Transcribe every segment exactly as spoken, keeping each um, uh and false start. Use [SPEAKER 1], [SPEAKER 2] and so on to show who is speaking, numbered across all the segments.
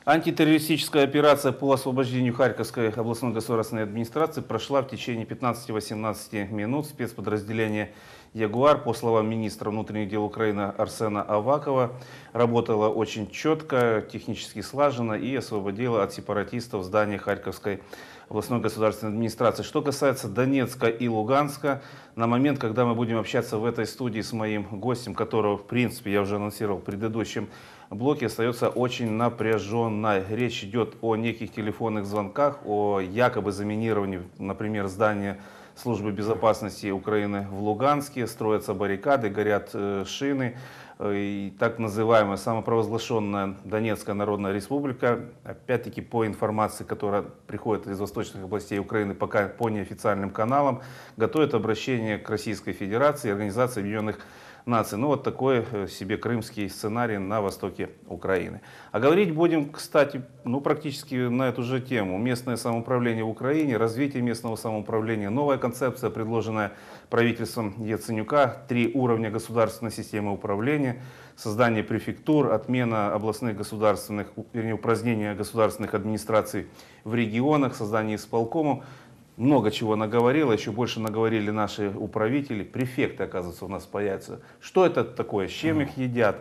[SPEAKER 1] Антитеррористическая операция по освобождению Харьковской областной государственной администрации прошла в течение пятнадцати-восемнадцати минут. Спецподразделение «Ягуар», по словам министра внутренних дел Украины Арсена Авакова, работало очень четко, технически слаженно и освободило от сепаратистов здание Харьковской областной государственной администрации. Что касается Донецка и Луганска, на момент, когда мы будем общаться в этой студии с моим гостем, которого, в принципе, я уже анонсировал в предыдущем блоке, остается очень напряженной. Речь идет о неких телефонных звонках, о якобы заминировании, например, здания Службы безопасности Украины в Луганске. Строятся баррикады, горят э, шины. И так называемая самопровозглашенная Донецкая Народная Республика, опять-таки по информации, которая приходит из восточных областей Украины, пока по неофициальным каналам, готовит обращение к Российской Федерации и Организации Объединенных Наций. Ну вот такой себе крымский сценарий на востоке Украины. А говорить будем, кстати, ну практически на эту же тему. Местное самоуправление в Украине, развитие местного самоуправления, новая концепция, предложенная правительством Яценюка, три уровня государственной системы управления, создание префектур, отмена областных государственных, вернее, упразднение государственных администраций в регионах, создание исполкомов. Много чего наговорило, еще больше наговорили наши управители. Префекты, оказывается, у нас появятся. Что это такое? С чем их едят?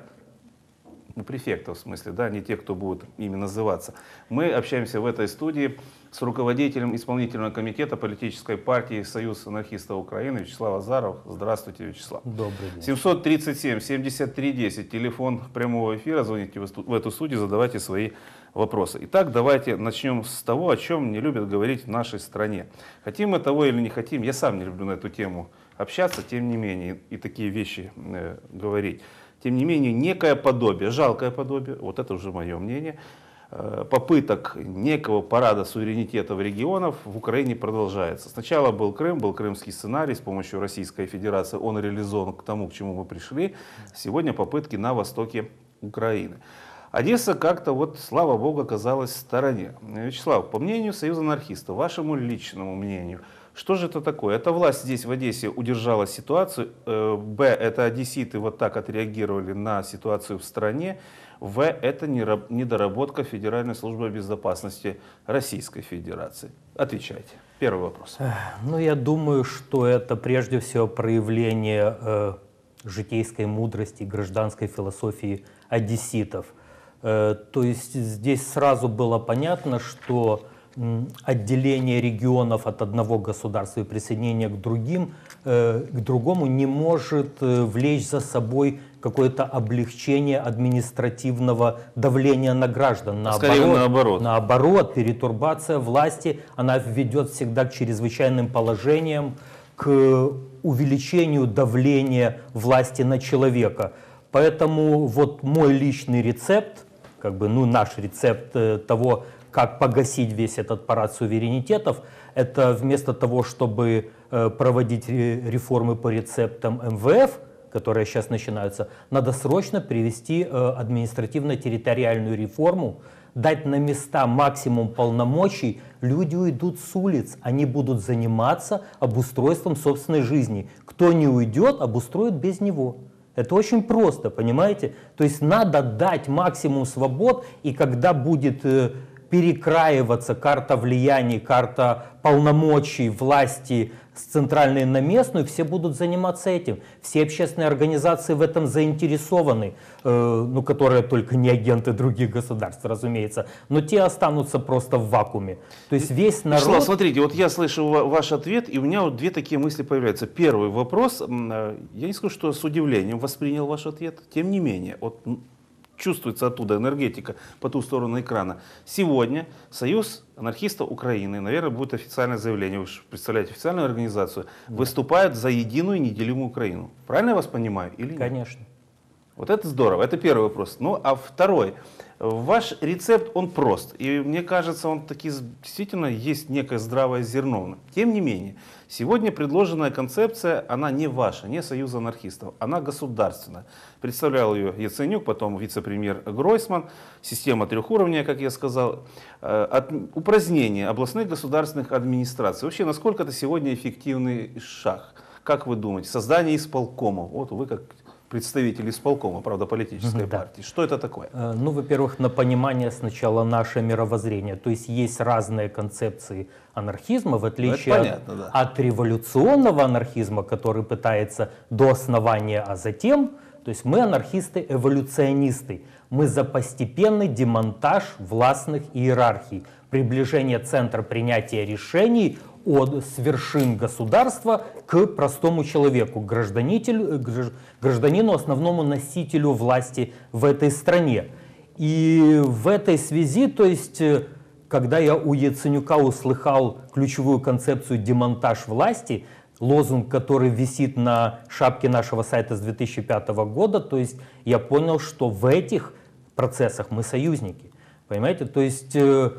[SPEAKER 1] Ну, префектов, в смысле, да, не те, кто будут ими называться. Мы общаемся в этой студии с руководителем исполнительного комитета политической партии «Союз анархистов Украины» Вячеслав Азаров. Здравствуйте, Вячеслав.
[SPEAKER 2] Добрый день.
[SPEAKER 1] семьсот тридцать семь семьдесят три десять, телефон прямого эфира. Звоните в эту студию, задавайте свои вопросы. Итак, давайте начнем с того, о чем не любят говорить в нашей стране. Хотим мы того или не хотим, я сам не люблю на эту тему общаться, тем не менее, и такие вещи э, говорить. Тем не менее, некое подобие, жалкое подобие, вот это уже мое мнение, э, попыток некого парада суверенитета в регионах в Украине продолжается. Сначала был Крым, был крымский сценарий, с помощью Российской Федерации он реализован к тому, к чему мы пришли. Сегодня попытки на востоке Украины. Одесса как-то, вот, слава богу, оказалась в стороне. Вячеслав, по мнению Союза анархистов, вашему личному мнению, что же это такое? Эта власть здесь, в Одессе, удержала ситуацию. Б, это одесситы вот так отреагировали на ситуацию в стране. В, это недоработка Федеральной службы безопасности Российской Федерации. Отвечайте. Первый вопрос.
[SPEAKER 2] Ну, я думаю, что это прежде всего проявление э, житейской мудрости, гражданской философии одесситов. Э, то есть здесь сразу было понятно, что отделение регионов от одного государства и присоединение к другим, э, к другому не может э, влечь за собой какое-то облегчение административного давления на граждан.
[SPEAKER 1] Скорее наоборот.
[SPEAKER 2] Наоборот, перетурбация власти, она ведет всегда к чрезвычайным положениям, к увеличению давления власти на человека. Поэтому вот мой личный рецепт, как бы, ну, наш рецепт э, того, как погасить весь этот парад суверенитетов, это вместо того, чтобы э, проводить реформы по рецептам эм вэ эф, которые сейчас начинаются, надо срочно привести э, административно-территориальную реформу, дать на места максимум полномочий, люди уйдут с улиц, они будут заниматься обустройством собственной жизни. Кто не уйдет, обустроят без него. Это очень просто, понимаете? То есть надо дать максимум свобод, и когда будет э, перекраиваться карта влияний, карта полномочий власти с центральной на местную, все будут заниматься этим. Все общественные организации в этом заинтересованы, э, ну, которые только не агенты других государств, разумеется, но те останутся просто в вакууме. То есть весь народ...
[SPEAKER 1] Вячеслав, смотрите, вот я слышу ваш ответ, и у меня вот две такие мысли появляются. Первый вопрос, я не скажу, что с удивлением воспринял ваш ответ, тем не менее, вот чувствуется оттуда энергетика по ту сторону экрана. Сегодня Союз анархистов Украины, наверное, будет официальное заявление, вы же представляете официальную организацию, да, выступает за единую неделимую Украину. Правильно я вас понимаю или нет?
[SPEAKER 2] Конечно.
[SPEAKER 1] Вот это здорово, это первый вопрос. Ну а второй. Ваш рецепт, он прост. И мне кажется, он таки действительно есть некое здравое зерно. Тем не менее, сегодня предложенная концепция, она не ваша, не Союза анархистов, она государственная. Представлял ее Яценюк, потом вице-премьер Гройсман. Система трех уровней, как я сказал. От упразднения областных государственных администраций. Вообще, насколько это сегодня эффективный шаг? Как вы думаете? Создание исполкомов. Вот вы как представитель исполкома, правда, политической
[SPEAKER 2] Да.
[SPEAKER 1] партии. Что это такое?
[SPEAKER 2] Э, Ну, во-первых, на понимание сначала наше мировоззрение. То есть есть разные концепции анархизма, в отличие
[SPEAKER 1] Ну, понятно,
[SPEAKER 2] от,
[SPEAKER 1] да.
[SPEAKER 2] от революционного анархизма, который пытается до основания, а затем. То есть мы анархисты-эволюционисты. Мы за постепенный демонтаж властных иерархий, приближение центра принятия решений от с вершин государства к простому человеку, к гражданителю- гражд- гражданину, основному носителю власти в этой стране. И в этой связи, то есть, э, когда я у Яценюка услыхал ключевую концепцию «демонтаж власти», лозунг, который висит на шапке нашего сайта с две тысячи пятого года, то есть я понял, что в этих процессах мы союзники. Понимаете? То есть э,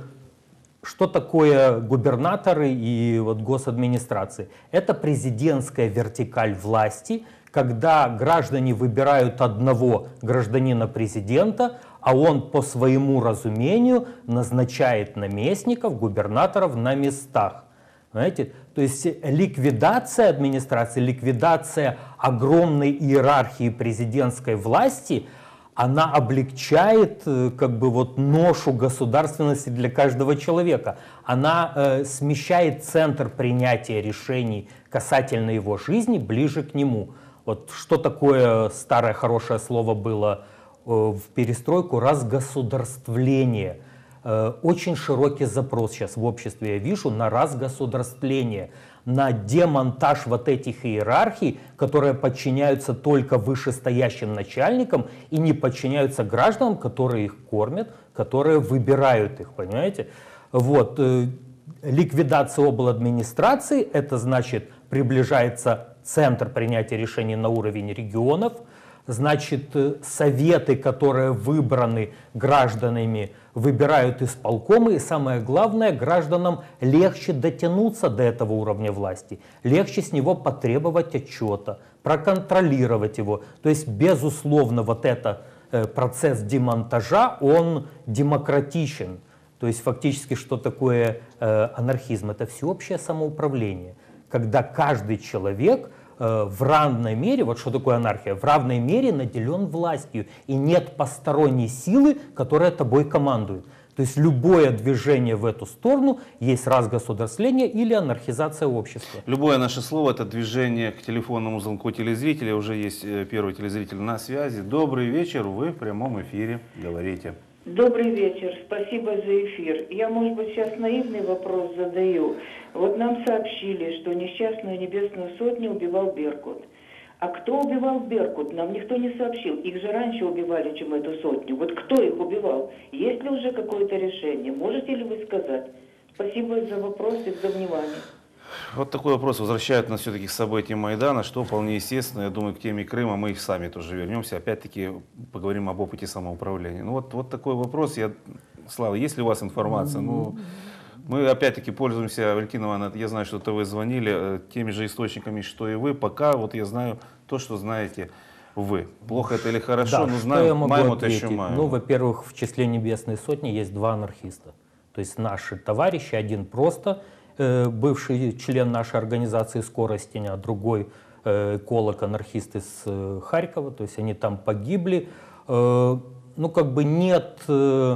[SPEAKER 2] что такое губернаторы и вот госадминистрации? Это президентская вертикаль власти, когда граждане выбирают одного гражданина-президента, а он по своему разумению назначает наместников, губернаторов на местах. Понимаете? То есть ликвидация администрации, ликвидация огромной иерархии президентской власти, она облегчает э, как бы вот ношу государственности для каждого человека. Она э, смещает центр принятия решений касательно его жизни ближе к нему. Вот что такое старое хорошее слово было э, в перестройку? Разгосударствление. Э, очень широкий запрос сейчас в обществе я вижу на разгосударствление, на демонтаж вот этих иерархий, которые подчиняются только вышестоящим начальникам и не подчиняются гражданам, которые их кормят, которые выбирают их, понимаете? Вот. э, Ликвидация обладминистрации, это значит приближается центр принятия решений на уровень регионов, значит э, советы, которые выбраны гражданами, выбирают исполкомы, и самое главное, гражданам легче дотянуться до этого уровня власти, легче с него потребовать отчета, проконтролировать его. То есть, безусловно, вот этот э, процесс демонтажа, он демократичен. То есть, фактически, что такое э, анархизм? Это всеобщее самоуправление, когда каждый человек э, в равной мере, вот что такое анархия, в равной мере наделен властью, и нет посторонней силы, которая тобой командует. То есть любое движение в эту сторону есть разгосударствление или анархизация общества.
[SPEAKER 1] Любое наше слово — это движение к телефонному звонку телезрителя. Уже есть э, первый телезритель на связи. Добрый вечер, вы в прямом эфире, говорите.
[SPEAKER 3] Добрый вечер, спасибо за эфир. Я, может быть, сейчас наивный вопрос задаю. Вот нам сообщили, что несчастную Небесную Сотню убивал Беркут. А кто убивал Беркут, нам никто не сообщил. Их же раньше убивали, чем эту сотню. Вот кто их убивал? Есть ли уже какое-то решение? Можете ли вы сказать? Спасибо за вопрос и за внимание.
[SPEAKER 1] Вот такой вопрос возвращает нас все-таки к событиям Майдана, что вполне естественно. Я думаю, к теме Крыма мы их сами тоже вернемся. Опять-таки поговорим об опыте самоуправления. Ну вот, вот такой вопрос. Я, Слава, есть ли у вас информация? Ну, мы опять-таки пользуемся, Валентина Ивановна, я знаю, что это вы звонили, э, теми же источниками, что и вы. Пока вот я знаю то, что знаете вы. Плохо это или хорошо,
[SPEAKER 2] Да,
[SPEAKER 1] но
[SPEAKER 2] что
[SPEAKER 1] знаю,
[SPEAKER 2] я могу
[SPEAKER 1] маем это еще
[SPEAKER 2] ответить?
[SPEAKER 1] маем.
[SPEAKER 2] Ну, во-первых, в числе Небесной Сотни есть два анархиста. То есть наши товарищи, один просто э, бывший член нашей организации «Скоростень», а другой э, эколог, анархист из э, Харькова. То есть они там погибли. Э, ну, как бы нет э,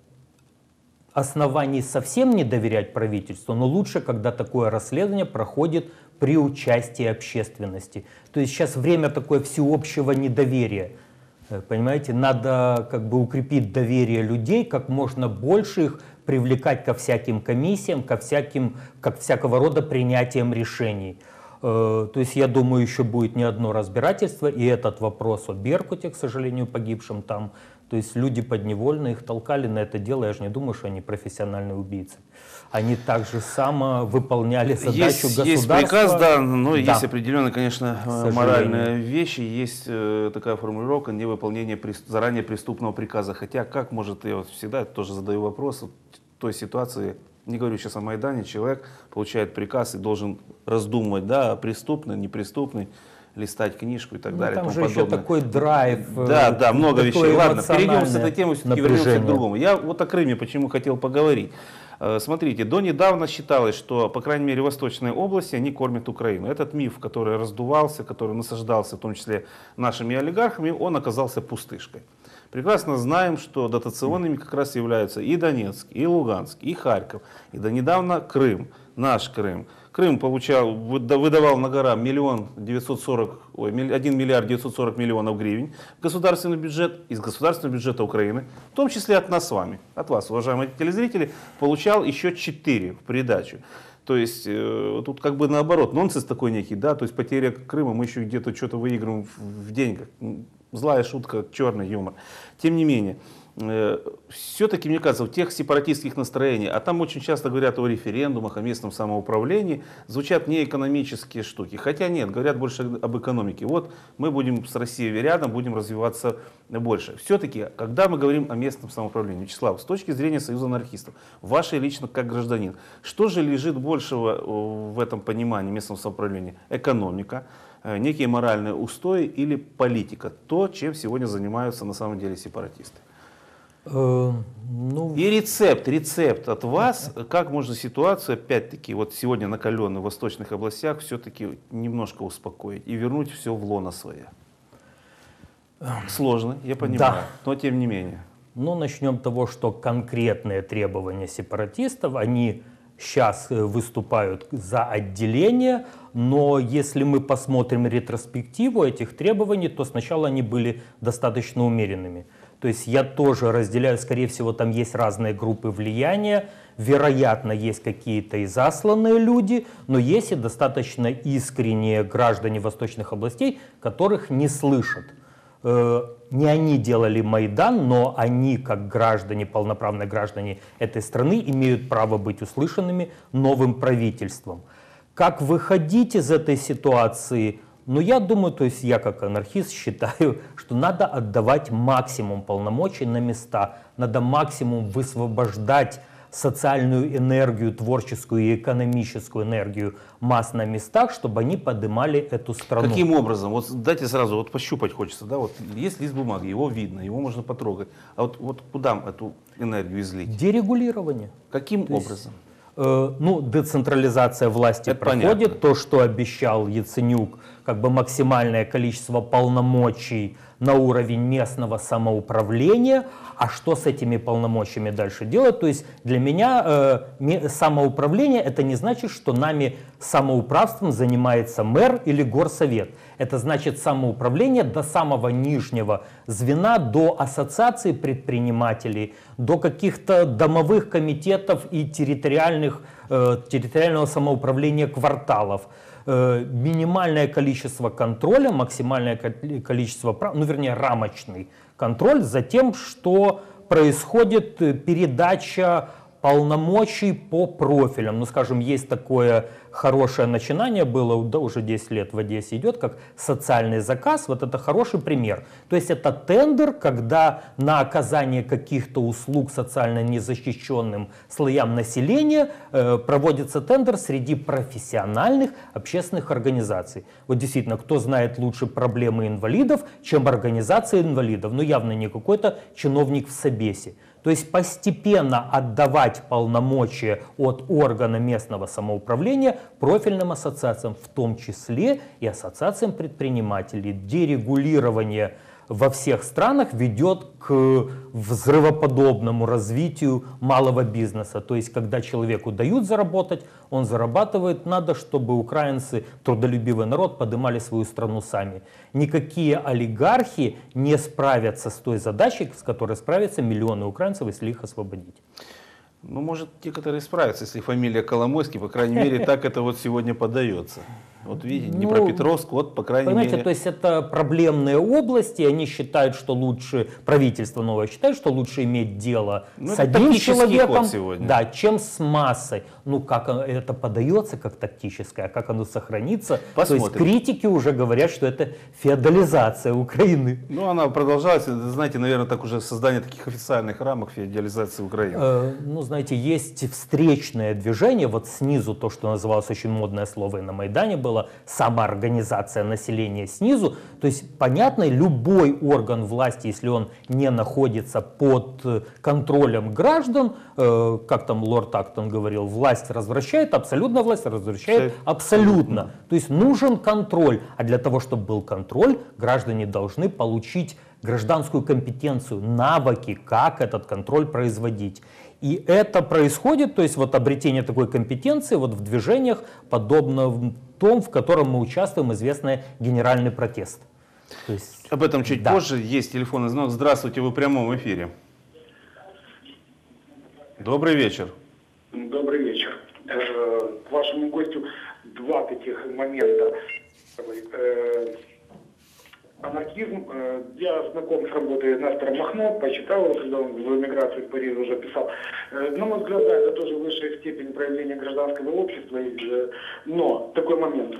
[SPEAKER 2] оснований совсем не доверять правительству, но лучше, когда такое расследование проходит при участии общественности. То есть сейчас время такое всеобщего недоверия. Понимаете, надо как бы укрепить доверие людей, как можно больше их привлекать ко всяким комиссиям, ко всяким, как всякого рода принятиям решений. То есть я думаю, еще будет не одно разбирательство, и этот вопрос о Беркуте, к сожалению, погибшем там. То есть люди подневольно их толкали на это дело. Я же не думаю, что они профессиональные убийцы. Они также само выполняли задачу
[SPEAKER 1] есть,
[SPEAKER 2] государства.
[SPEAKER 1] Есть приказ, да, но
[SPEAKER 2] да.
[SPEAKER 1] есть определенные, конечно, моральные вещи. Есть э, такая формулировка невыполнение прес, заранее преступного приказа. Хотя как может, я вот всегда тоже задаю вопрос, в той ситуации, не говорю сейчас о Майдане, человек получает приказ и должен раздумывать, да, преступный, непреступный, листать книжку и так
[SPEAKER 2] Ну,
[SPEAKER 1] далее.
[SPEAKER 2] там
[SPEAKER 1] тому
[SPEAKER 2] же
[SPEAKER 1] подобное.
[SPEAKER 2] еще такой драйв.
[SPEAKER 1] Да, да, много вещей. Ладно, перейдем с этой темы, все-таки вернемся к
[SPEAKER 2] напряжение.
[SPEAKER 1] другому. Я вот о Крыме почему хотел поговорить. Смотрите, до недавно считалось, что, по крайней мере, восточные области, они кормят Украину. Этот миф, который раздувался, который насаждался, в том числе нашими олигархами, он оказался пустышкой. Прекрасно знаем, что дотационными как раз являются и Донецк, и Луганск, и Харьков, и до недавно Крым, наш Крым. Крым получал, выдавал на гора миллион девятьсот сорок, ой, один миллиард девятьсот сорок миллионов гривен в государственный бюджет, из государственного бюджета Украины, в том числе от нас с вами, от вас, уважаемые телезрители, получал еще четыре в придачу. То есть э, тут как бы наоборот, нонсенс такой некий, да, то есть потеря Крыма, мы еще где-то что-то выигрываем в, в деньгах. Злая шутка, черный юмор. Тем не менее, э, все-таки, мне кажется, в тех сепаратистских настроениях, а там очень часто говорят о референдумах, о местном самоуправлении, звучат не экономические штуки. Хотя нет, говорят больше об экономике. Вот мы будем с Россией рядом, будем развиваться больше. Все-таки, когда мы говорим о местном самоуправлении, Вячеслав, с точки зрения Союза анархистов, вашей лично как гражданин, что же лежит большего в этом понимании местного самоуправления? Экономика, некие моральные устои или политика? То, чем сегодня занимаются на самом деле сепаратисты.
[SPEAKER 2] Э, ну...
[SPEAKER 1] И рецепт, рецепт от вас, как можно ситуацию, опять-таки, вот сегодня накаленную в восточных областях, все-таки немножко успокоить и вернуть все в лоно свое. Сложно, я понимаю,
[SPEAKER 2] да.
[SPEAKER 1] Но тем не менее.
[SPEAKER 2] Ну, начнем с того, что конкретные требования сепаратистов, они сейчас выступают за отделение, но если мы посмотрим ретроспективу этих требований, то сначала они были достаточно умеренными. То есть я тоже разделяю, скорее всего, там есть разные группы влияния, вероятно, есть какие-то и засланные люди, но есть и достаточно искренние граждане восточных областей, которых не слышат. Не они делали Майдан, но они, как граждане, полноправные граждане этой страны, имеют право быть услышанными новым правительством. Как выходить из этой ситуации? Ну, я думаю, то есть я как анархист считаю, что надо отдавать максимум полномочий на места, надо максимум высвобождать социальную энергию, творческую и экономическую энергию масс на местах, чтобы они поднимали эту страну.
[SPEAKER 1] Каким образом? Вот дайте сразу, вот пощупать хочется, да, вот есть лист бумаги, его видно, его можно потрогать. А вот, вот куда эту энергию излить?
[SPEAKER 2] Дерегулирование.
[SPEAKER 1] Каким
[SPEAKER 2] То есть,
[SPEAKER 1] образом?
[SPEAKER 2] Э, ну, децентрализация власти
[SPEAKER 1] Это
[SPEAKER 2] проходит,
[SPEAKER 1] понятно.
[SPEAKER 2] То, что обещал Яценюк, как бы максимальное количество полномочий на уровень местного самоуправления. А что с этими полномочиями дальше делать? То есть для меня э, самоуправление это не значит, что нами самоуправством занимается мэр или горсовет. Это значит самоуправление до самого нижнего звена, до ассоциаций предпринимателей, до каких-то домовых комитетов и территориальных, э, территориального самоуправления кварталов. Минимальное количество контроля, максимальное количество прав, ну вернее рамочный контроль за тем, что происходит передача полномочий по профилям. Ну, скажем, есть такое хорошее начинание, было да, уже десять лет в Одессе идет, как социальный заказ. Вот это хороший пример. То есть это тендер, когда на оказание каких-то услуг социально незащищенным слоям населения э, проводится тендер среди профессиональных общественных организаций. Вот действительно, кто знает лучше проблемы инвалидов, чем организация инвалидов? Ну, явно не какой-то чиновник в собесе. То есть постепенно отдавать полномочия от органа местного самоуправления профильным ассоциациям, в том числе и ассоциациям предпринимателей. Дерегулирование во всех странах ведет к взрывоподобному развитию малого бизнеса. То есть когда человеку дают заработать, он зарабатывает. Надо, чтобы украинцы, трудолюбивый народ, поднимали свою страну сами. Никакие олигархи не справятся с той задачей, с которой справятся миллионы украинцев, если их освободить.
[SPEAKER 1] Ну, может, некоторые справятся, если фамилия Коломойский, по крайней мере, так это вот сегодня подается. Вот видите, Днепропетровск, вот, по крайней
[SPEAKER 2] понимаете,
[SPEAKER 1] мере...
[SPEAKER 2] то есть это проблемные области, они считают, что лучше, правительство новое считает, что лучше иметь дело
[SPEAKER 1] ну,
[SPEAKER 2] с одним человеком,
[SPEAKER 1] сегодня.
[SPEAKER 2] Да, чем с массой. Ну, как это подается как тактическое, а как оно сохранится.
[SPEAKER 1] Посмотрим.
[SPEAKER 2] То есть критики уже говорят, что это феодализация Украины.
[SPEAKER 1] Ну, она продолжается, знаете, наверное, так уже создание таких официальных рамок феодализации Украины.
[SPEAKER 2] Э, ну, знаете, есть встречное движение, вот снизу то, что называлось очень модное слово и на Майдане было, была самоорганизация населения снизу. То есть, понятно, любой орган власти, если он не находится под контролем граждан, э, как там лорд Актон говорил, власть развращает, абсолютно власть развращает абсолютно. То есть нужен контроль. А для того, чтобы был контроль, граждане должны получить гражданскую компетенцию, навыки, как этот контроль производить. И это происходит, то есть вот обретение такой компетенции вот в движениях, подобно тому, в котором мы участвуем, известный генеральный протест. То есть,
[SPEAKER 1] об этом чуть
[SPEAKER 2] да.
[SPEAKER 1] позже. Есть телефонный звонок. Здравствуйте, вы в прямом эфире. Добрый вечер.
[SPEAKER 4] Добрый вечер. К вашему гостю два таких момента. Анархизм. Я знаком с работой Нестора Махно, почитал его, когда он в эмиграции в Париж уже писал. На мой взгляд, да, это тоже высшая степень проявления гражданского общества. Но такой момент.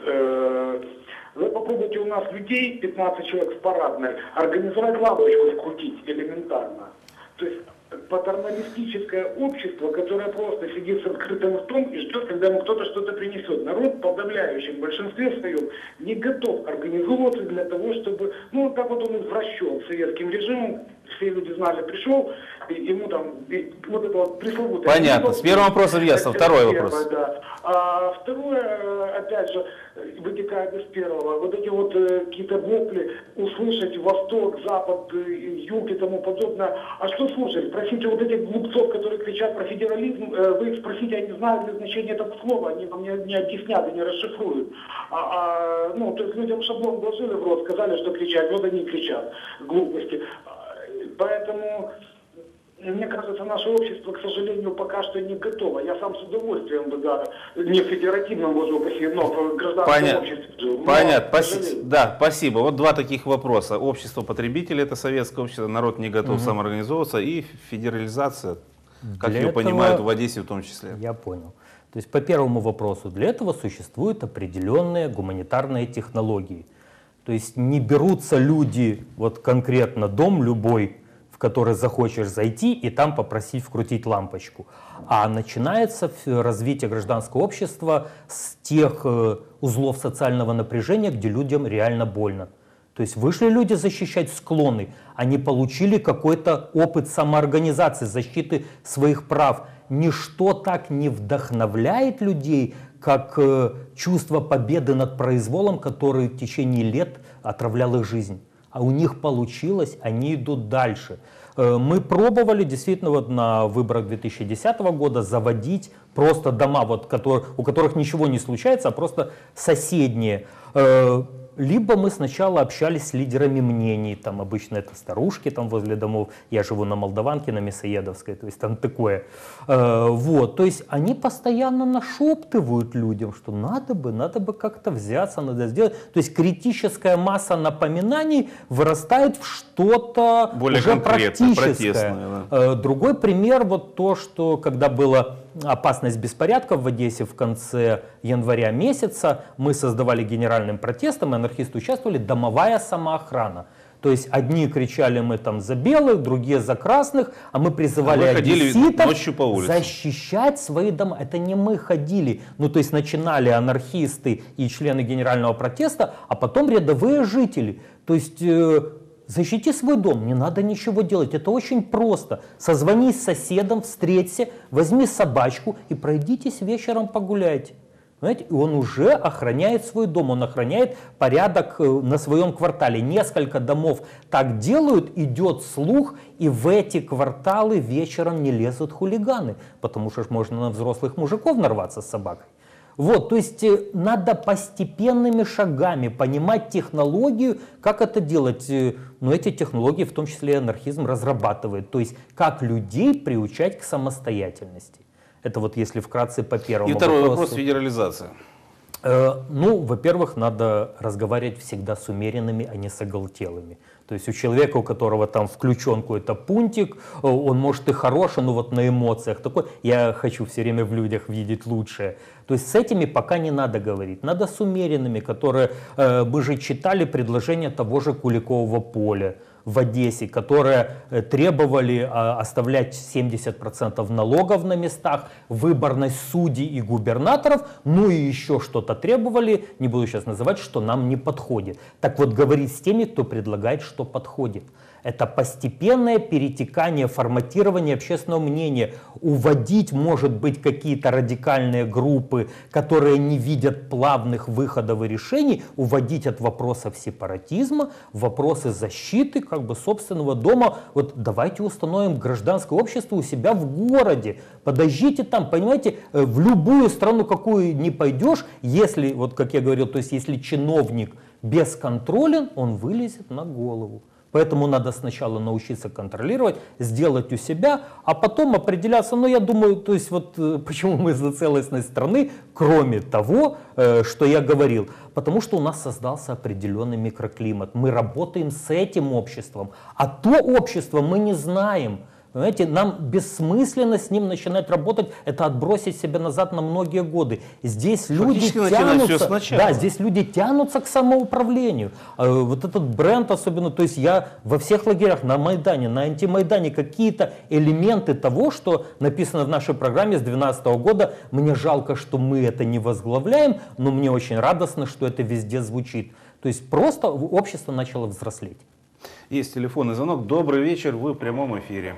[SPEAKER 4] Вы попробуйте у нас людей, пятнадцать человек в парадной, организовать лампочку вкрутить элементарно. То есть патерналистическое общество, которое просто сидит с открытым ртом и ждет, когда ему кто-то что-то принесет. Народ в подавляющем большинстве своем не готов организовываться для того, чтобы... Ну, так вот он извращен советским режимом. Все люди знали, пришел, и ему там... И вот это вот пресловутое...
[SPEAKER 1] Понятно. С первым вопросом ясно. Второй вопрос.
[SPEAKER 4] Да. А второе, опять же, вытекает из первого. Вот эти вот э, какие-то вопли, услышать восток, запад, э, юг и тому подобное. А что слушать? Спросите вот этих глупцов, которые кричат про федерализм, э, вы их спросите, они знают ли значение этого слова, они вам не, не объяснят и не расшифруют. А, а, ну, то есть людям шаблон вложили в рот, сказали, что кричать, вот они и кричат. Глупости. Поэтому... Мне кажется, наше общество, к сожалению, пока что не готово. Я сам с удовольствием бы, да, не в федеративном, боже упаси, но в гражданском
[SPEAKER 1] Понятно.
[SPEAKER 4] обществе жил. Но,
[SPEAKER 1] Понятно. Спаси... Да, спасибо. Вот два таких вопроса. Общество потребителей, это советское общество, народ не готов угу. самоорганизовываться, и федерализация, как
[SPEAKER 2] для
[SPEAKER 1] ее
[SPEAKER 2] этого...
[SPEAKER 1] понимают в Одессе в том числе.
[SPEAKER 2] Я понял. То есть по первому вопросу, для этого существуют определенные гуманитарные технологии. То есть не берутся люди, вот конкретно дом любой, в который захочешь зайти и там попросить вкрутить лампочку. А начинается развитие гражданского общества с тех узлов социального напряжения, где людям реально больно. То есть вышли люди защищать склоны, они получили какой-то опыт самоорганизации, защиты своих прав. Ничто так не вдохновляет людей, как чувство победы над произволом, который в течение лет отравлял их жизнь. А у них получилось, они идут дальше. Мы пробовали действительно вот на выборах две тысячи десятого года заводить просто дома, вот, которые, у которых ничего не случается, а просто соседние. Либо мы сначала общались с лидерами мнений, там обычно это старушки там возле домов, я живу на Молдаванке, на Мясоедовской, то есть там такое. Вот, то есть они постоянно нашептывают людям, что надо бы, надо бы как-то взяться, надо сделать. То есть критическая масса напоминаний вырастает в что-то
[SPEAKER 1] более
[SPEAKER 2] уже
[SPEAKER 1] конкретное,
[SPEAKER 2] практическое.
[SPEAKER 1] Да.
[SPEAKER 2] Другой пример, вот то, что когда была опасность беспорядков в Одессе в конце января месяца, мы создавали генеральным протестом, и анархисты участвовали, домовая самоохрана. То есть одни кричали мы там за белых, другие за красных, а мы призывали а одесситов защищать свои дома. Это не мы ходили. Ну то есть начинали анархисты и члены генерального протеста, а потом рядовые жители. То есть... Э, Защити свой дом, не надо ничего делать, это очень просто. Созвонись с соседом, встреться, возьми собачку и пройдитесь вечером погуляйте. Знаете, и он уже охраняет свой дом, он охраняет порядок на своем квартале. Несколько домов так делают, идет слух, и в эти кварталы вечером не лезут хулиганы, потому что можно на взрослых мужиков нарваться с собакой. Вот, то есть надо постепенными шагами понимать технологию, как это делать. Но эти технологии, в том числе и анархизм, разрабатывает. То есть как людей приучать к самостоятельности. Это вот если вкратце по первому
[SPEAKER 1] вопросу. И второй
[SPEAKER 2] вопросу.
[SPEAKER 1] вопрос — федерализация.
[SPEAKER 2] Э, ну, во-первых, надо разговаривать всегда с умеренными, а не с оголтелыми. То есть у человека, у которого там включен какой-то пунктик, он может и хороший, но вот на эмоциях такой, я хочу все время в людях видеть лучшее. То есть с этими пока не надо говорить. Надо с умеренными, которые, э, мы же читали предложение того же Куликового поля. в Одессе, которые э, требовали э, оставлять семьдесят процентов налогов на местах, выборность судей и губернаторов, ну и еще что-то требовали, не буду сейчас называть, что нам не подходит. Так вот, говорить с теми, кто предлагает, что подходит. Это постепенное перетекание, форматирование общественного мнения. Уводить, может быть, какие-то радикальные группы, которые не видят плавных выходов и решений, уводить от вопросов сепаратизма, вопросы защиты как бы собственного дома. Вот давайте установим гражданское общество у себя в городе. Подождите там, понимаете, в любую страну, какую ни пойдешь, если, вот как я говорил, то есть если чиновник бесконтролен, он вылезет на голову. Поэтому надо сначала научиться контролировать, сделать у себя, а потом определяться. Но я думаю, то есть вот почему мы за целостность страны, кроме того, что я говорил, потому что у нас создался определенный микроклимат. Мы работаем с этим обществом, а то общество мы не знаем. Понимаете, нам бессмысленно с ним начинать работать, это отбросить себя назад на многие годы. Здесь люди тянутся, да, здесь люди тянутся к самоуправлению. Вот этот бренд особенно, то есть я во всех лагерях, на Майдане, на антимайдане, какие-то элементы того, что написано в нашей программе с две тысячи двенадцатого года, мне жалко, что мы это не возглавляем, но мне очень радостно, что это везде звучит. То есть просто общество начало взрослеть.
[SPEAKER 1] Есть телефонный звонок. Добрый вечер, вы в прямом эфире.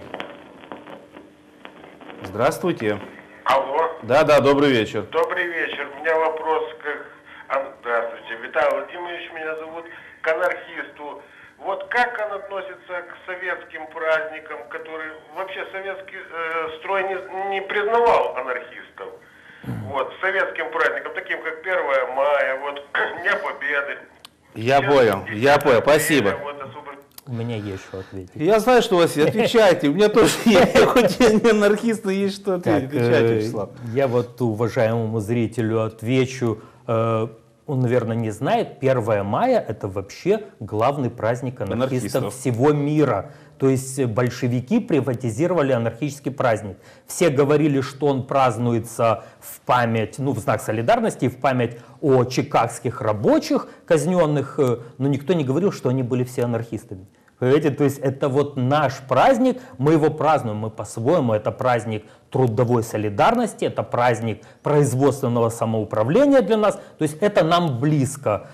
[SPEAKER 1] Здравствуйте.
[SPEAKER 5] Алло.
[SPEAKER 1] Да, да, добрый вечер.
[SPEAKER 5] Добрый вечер. У меня вопрос к... А, здравствуйте, Виталий Владимирович меня зовут, к анархисту. Вот как он относится к советским праздникам, которые... Вообще советский э, строй не, не признавал анархистов. Вот, советским праздникам, таким как первое мая, вот, Дня Победы.
[SPEAKER 1] Я понял, я понял, спасибо.
[SPEAKER 5] Вот, особо...
[SPEAKER 2] У меня есть что ответить.
[SPEAKER 1] Я знаю, что у вас есть. Отвечайте. У меня тоже есть. Хоть я не анархист, но есть что ответить. Отвечайте, Вячеслав.
[SPEAKER 2] Я вот уважаемому зрителю отвечу. Он, наверное, не знает. первое мая это вообще главный праздник анархистов, анархистов всего мира. То есть большевики приватизировали анархический праздник. Все говорили, что он празднуется в память, ну, в знак солидарности, в память о чикагских рабочих казненных, но никто не говорил, что они были все анархистами. Понимаете, то есть это вот наш праздник, мы его празднуем, мы по-своему, это праздник трудовой солидарности, это праздник производственного самоуправления для нас, то есть это нам близко.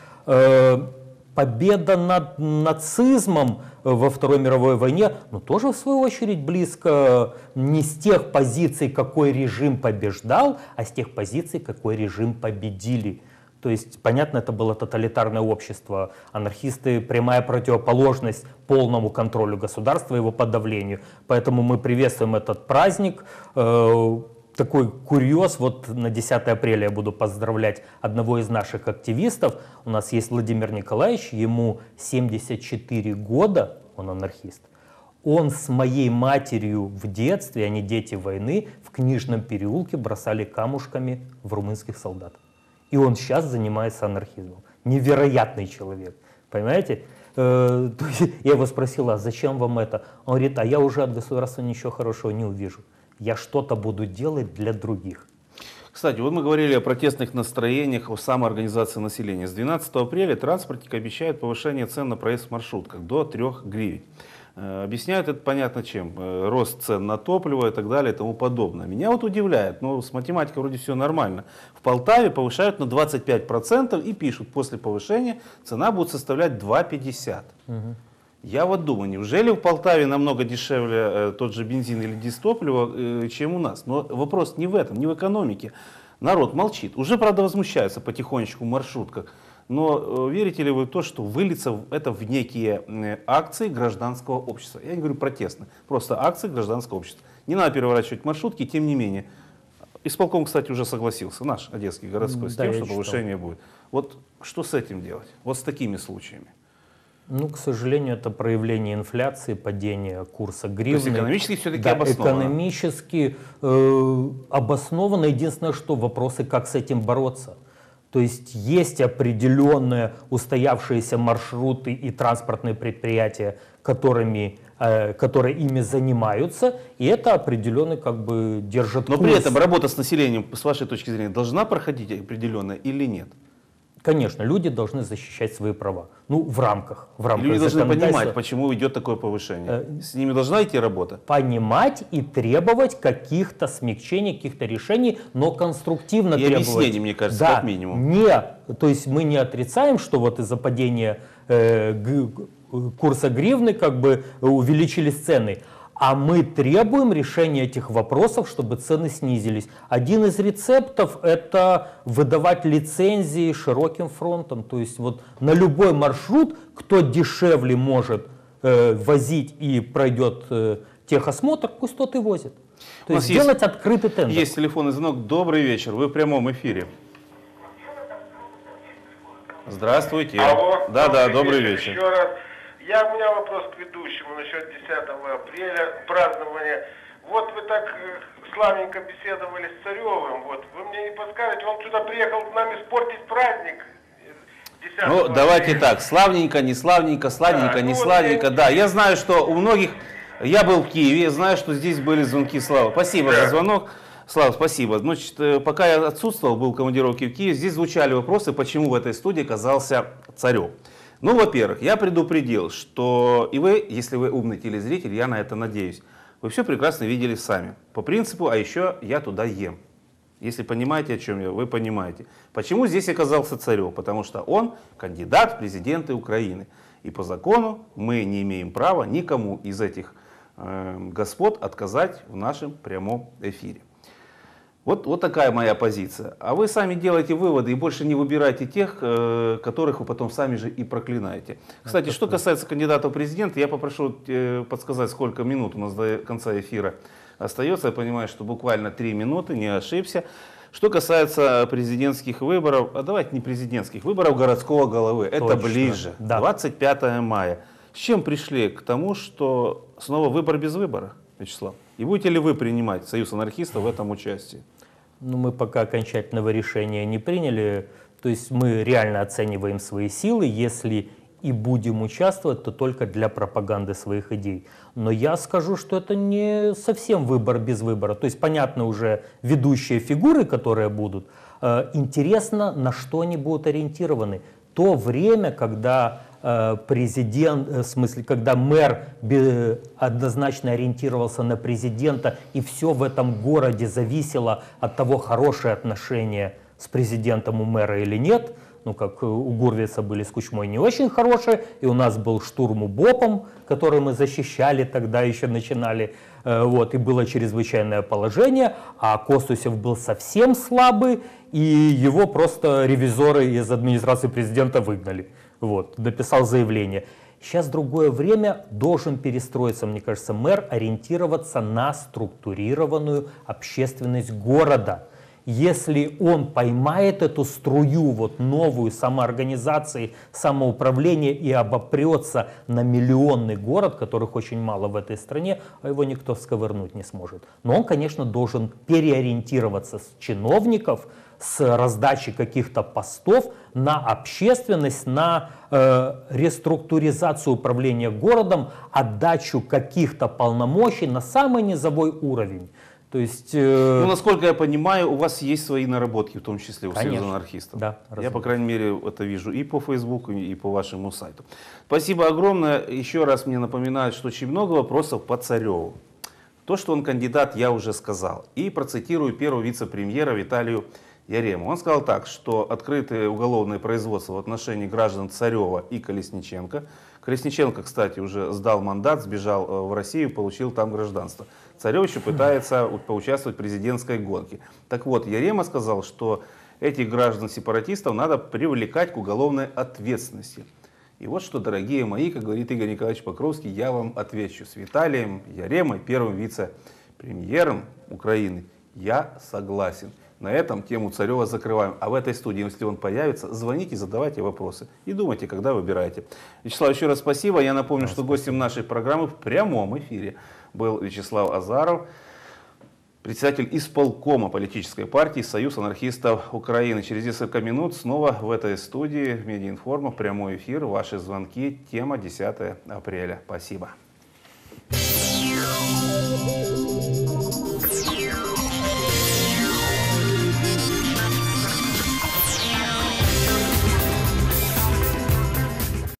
[SPEAKER 2] Победа над нацизмом во Второй мировой войне, ну, тоже в свою очередь близко не с тех позиций, какой режим побеждал, а с тех позиций, какой режим победили. То есть, понятно, это было тоталитарное общество. Анархисты — прямая противоположность полному контролю государства и его подавлению. Поэтому мы приветствуем этот праздник. Такой курьез, вот на десятое апреля я буду поздравлять одного из наших активистов. У нас есть Владимир Николаевич, ему семьдесят четыре года, он анархист. Он с моей матерью в детстве, они дети войны, в Книжном переулке бросали камушками в румынских солдат. И он сейчас занимается анархизмом. Невероятный человек, понимаете? Я его спросила, а зачем вам это? Он говорит, а я уже от государства ничего хорошего не увижу. Я что-то буду делать для других.
[SPEAKER 1] Кстати, вот мы говорили о протестных настроениях, о самоорганизации населения. С двенадцатого апреля транспортники обещают повышение цен на проезд в маршрутках до трёх гривен. Объясняют это понятно чем. Рост цен на топливо и так далее и тому подобное. Меня вот удивляет, но с математикой вроде все нормально. В Полтаве повышают на двадцать пять процентов и пишут, после повышения цена будет составлять два пятьдесят. Угу. Я вот думаю, неужели в Полтаве намного дешевле э, тот же бензин или дистопливо, э, чем у нас? Но вопрос не в этом, не в экономике. Народ молчит. Уже, правда, возмущаются потихонечку в маршрутках. Но э, верите ли вы в то, что выльется это в некие э, акции гражданского общества? Я не говорю протестно, просто акции гражданского общества. Не надо переворачивать маршрутки, тем не менее. Исполком, кстати, уже согласился, наш Одесский городской, с
[SPEAKER 2] да,
[SPEAKER 1] тем, что
[SPEAKER 2] читал.
[SPEAKER 1] Повышение будет. Вот что с этим делать? Вот с такими случаями?
[SPEAKER 2] Ну, к сожалению, это проявление инфляции, падение курса гривны.
[SPEAKER 1] То есть экономически все-таки
[SPEAKER 2] да,
[SPEAKER 1] обосновано?
[SPEAKER 2] Экономически э, обосновано. Единственное, что вопросы, как с этим бороться. То есть есть определенные устоявшиеся маршруты и транспортные предприятия, которыми, э, которые ими занимаются, и это определенный как бы держит
[SPEAKER 1] Но
[SPEAKER 2] курс.
[SPEAKER 1] при этом работа с населением, с вашей точки зрения, должна проходить определенная или нет?
[SPEAKER 2] Конечно, люди должны защищать свои права. Ну, в рамках. В рамках
[SPEAKER 1] Люди должны
[SPEAKER 2] законодательства.
[SPEAKER 1] понимать, почему идет такое повышение. С ними должна идти работа.
[SPEAKER 2] Понимать и требовать каких-то смягчений, каких-то решений, но конструктивно
[SPEAKER 1] И
[SPEAKER 2] требовать.
[SPEAKER 1] объяснений, мне кажется,
[SPEAKER 2] да,
[SPEAKER 1] как минимум.
[SPEAKER 2] Не, то есть мы не отрицаем, что вот из-за падения э, г- курса гривны как бы увеличились цены. А мы требуем решения этих вопросов, чтобы цены снизились. Один из рецептов – это выдавать лицензии широким фронтом. То есть вот на любой маршрут, кто дешевле может э, возить и пройдет э, техосмотр, пусть тот и возит. То
[SPEAKER 1] У
[SPEAKER 2] есть
[SPEAKER 1] нас есть-
[SPEAKER 2] сделать открытый тендер.
[SPEAKER 1] Есть телефонный звонок. Добрый вечер. Вы в прямом эфире. Здравствуйте.
[SPEAKER 5] Алло.
[SPEAKER 1] Да, да, добрый вечер.
[SPEAKER 5] Еще раз. Я, у меня вопрос к ведущему насчет десятого апреля, празднования. Вот вы так э, славненько беседовали с Царевым. Вот. Вы мне не подскажете, он сюда приехал нам испортить праздник?
[SPEAKER 1] Ну, давайте так. Славненько, не славненько, славненько,
[SPEAKER 5] Да,
[SPEAKER 1] не
[SPEAKER 5] ну вот
[SPEAKER 1] славненько.
[SPEAKER 5] я-
[SPEAKER 1] Да, я знаю, что у многих... Я был в Киеве, я знаю, что здесь были звонки. Слава, спасибо
[SPEAKER 5] Да.
[SPEAKER 1] за звонок. Слава, спасибо. Значит, э, пока я отсутствовал, был в командировке в Киеве, здесь звучали вопросы, почему в этой студии оказался Царев. Ну, во-первых, я предупредил, что и вы, если вы умный телезритель, я на это надеюсь, вы все прекрасно видели сами. По принципу, а еще я туда ем. Если понимаете, о чем я, вы понимаете. Почему здесь оказался Царев? Потому что он кандидат в президенты Украины. И по закону мы не имеем права никому из этих э, господ отказать в нашем прямом эфире. Вот, вот такая моя позиция. А вы сами делаете выводы и больше не выбирайте тех, э, которых вы потом сами же и проклинаете. Кстати, что касается кандидата в президенты, я попрошу э, подсказать, сколько минут у нас до конца эфира остается. Я понимаю, что буквально три минуты, не ошибся. Что касается президентских выборов, а давайте не президентских, выборов городского головы, это
[SPEAKER 2] Точно,
[SPEAKER 1] ближе,
[SPEAKER 2] да.
[SPEAKER 1] двадцать пятое мая. С чем пришли? К тому, что снова выбор без выбора, Вячеслав. И будете ли вы принимать, Союз анархистов, в этом участии?
[SPEAKER 2] Ну, мы пока окончательного решения не приняли. То есть мы реально оцениваем свои силы. Если и будем участвовать, то только для пропаганды своих идей. Но я скажу, что это не совсем выбор без выбора. То есть понятно уже ведущие фигуры, которые будут. Э, Интересно, на что они будут ориентированы. То время, когда э, президент, э, в смысле, когда мэр бе- однозначно ориентировался на президента, и все в этом городе зависело от того, хорошие отношения с президентом у мэра или нет. Ну, как у Гурвица были с Кучмой не очень хорошие, и у нас был штурм у БОПом, который мы защищали, тогда еще начинали, э, вот, и было чрезвычайное положение, а Костусев был совсем слабый, и его просто ревизоры из администрации президента выгнали. Вот, написал заявление. Сейчас другое время, должен перестроиться, мне кажется, мэр, ориентироваться на структурированную общественность города. Если он поймает эту струю, вот новую самоорганизации, самоуправления и обопрется на миллионный город, которых очень мало в этой стране, а его никто сковырнуть не сможет. Но он, конечно, должен переориентироваться с чиновников, с раздачи каких-то постов на общественность, на э, реструктуризацию управления городом, отдачу каких-то полномочий на самый низовой уровень. То есть, э...
[SPEAKER 1] Ну, насколько я понимаю, у вас есть свои наработки, в том числе у
[SPEAKER 2] Конечно.
[SPEAKER 1] Союза анархистов.
[SPEAKER 2] Да,
[SPEAKER 1] я,
[SPEAKER 2] разумеется.
[SPEAKER 1] по крайней мере, это вижу и по Фейсбуку, и по вашему сайту. Спасибо огромное. Еще раз мне напоминают, что очень много вопросов по Цареву. То, что он кандидат, я уже сказал. И процитирую первого вице-премьера Виталию Ярему. Он сказал так, что открытые уголовные производства в отношении граждан Царева и Колесниченко. Колесниченко, кстати, уже сдал мандат, сбежал в Россию, получил там гражданство. Царев еще пытается поучаствовать в президентской гонке. Так вот, Ярема сказал, что этих граждан-сепаратистов надо привлекать к уголовной ответственности. И вот что, дорогие мои, как говорит Игорь Николаевич Покровский, я вам отвечу. С Виталием Яремой, первым вице-премьером Украины, я согласен. На этом тему Царева закрываем. А в этой студии, если он появится, звоните, задавайте вопросы. И думайте, когда выбираете. Вячеслав, еще раз спасибо. Я напомню, да, что спасибо. Гостем нашей программы в прямом эфире был Вячеслав Азаров, председатель исполкома политической партии Союз анархистов Украины. Через несколько минут снова в этой студии в Медиаинформа, прямой эфир, ваши звонки, тема десятое апреля. Спасибо.